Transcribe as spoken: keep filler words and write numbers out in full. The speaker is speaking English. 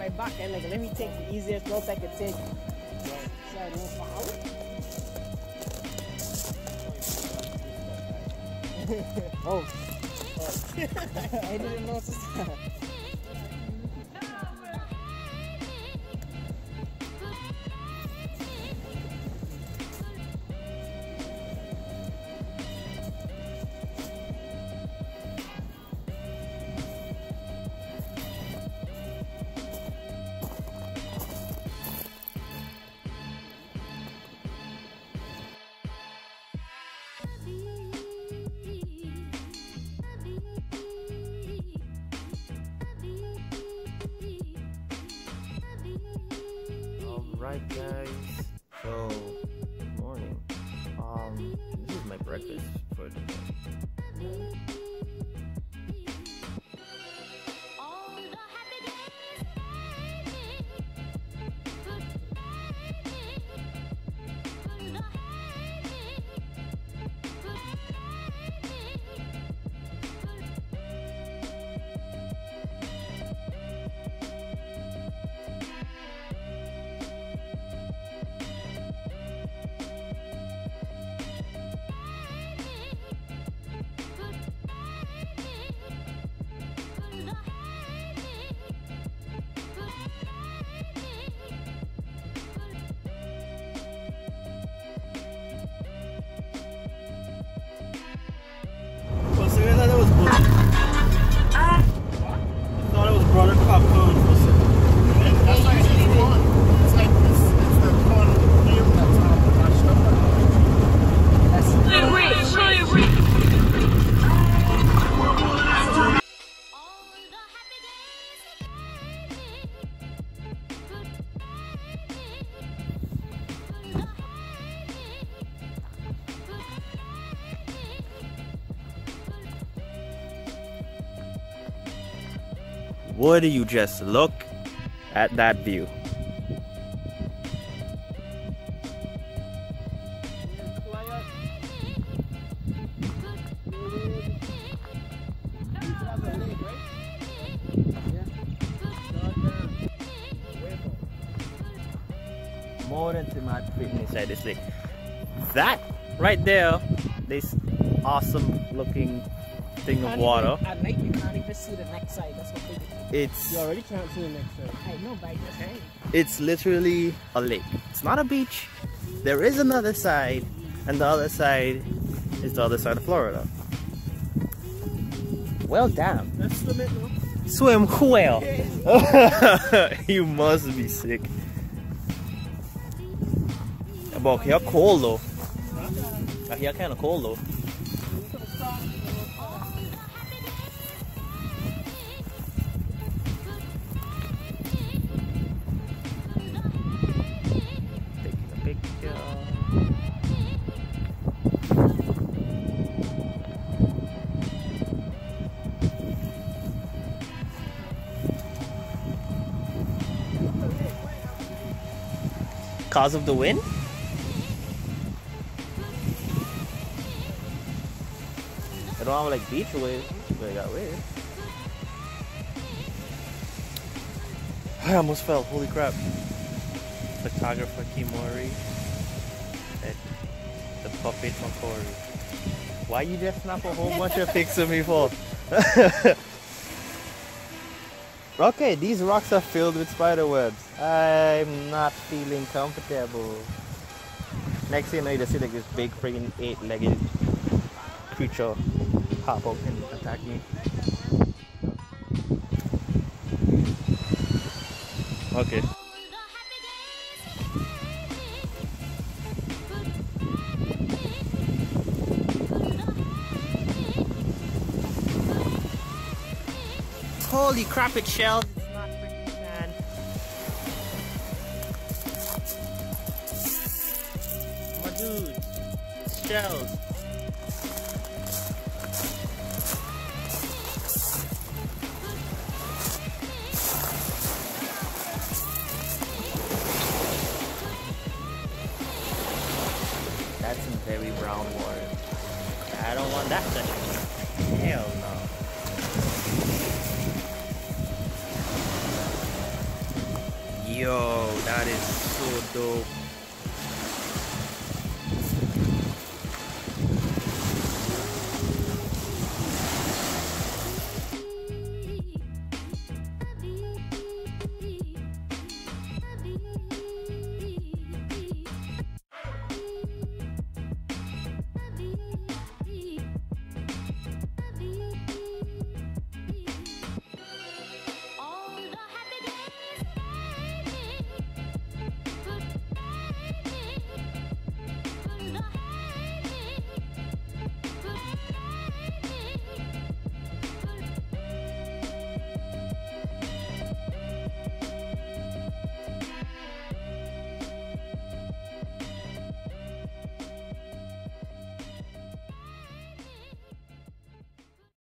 my back and like let me take the easiest route I could take. Right. So I don't fall. Oh. Oh. I didn't notice that. Alright guys, so good morning. Um, this is my breakfast for the day. Would you just look at that view? More than Timat fitting inside this lake. That right there, this awesome looking thing of water. Even, at night you can't even see the next side. That's what they do. It's you already can't see the next side. I know, but I just hey. It's literally a lake. It's not a beach. There is another side, and the other side is the other side of Florida. Well, damn. Let's swim it now. Swim well. You must be sick. But here cold though. Here kind of cold though. Taking a picture. Cause of the wind? I don't have like beach waves, but I got waves. I almost fell, holy crap. Photographer Kimori and the puppet Makori. Why you just snap a whole bunch of pics of me for? Okay, these rocks are filled with spider webs. I'm not feeling comfortable. Next thing you know, you just see like this big freaking eight-legged creature pop out and attack me. Okay. Holy crap, it's shells. It's not freaking sand. My dude, it's shells. That's some very brown water. I don't want that session. Hell no. Yo, that is so dope.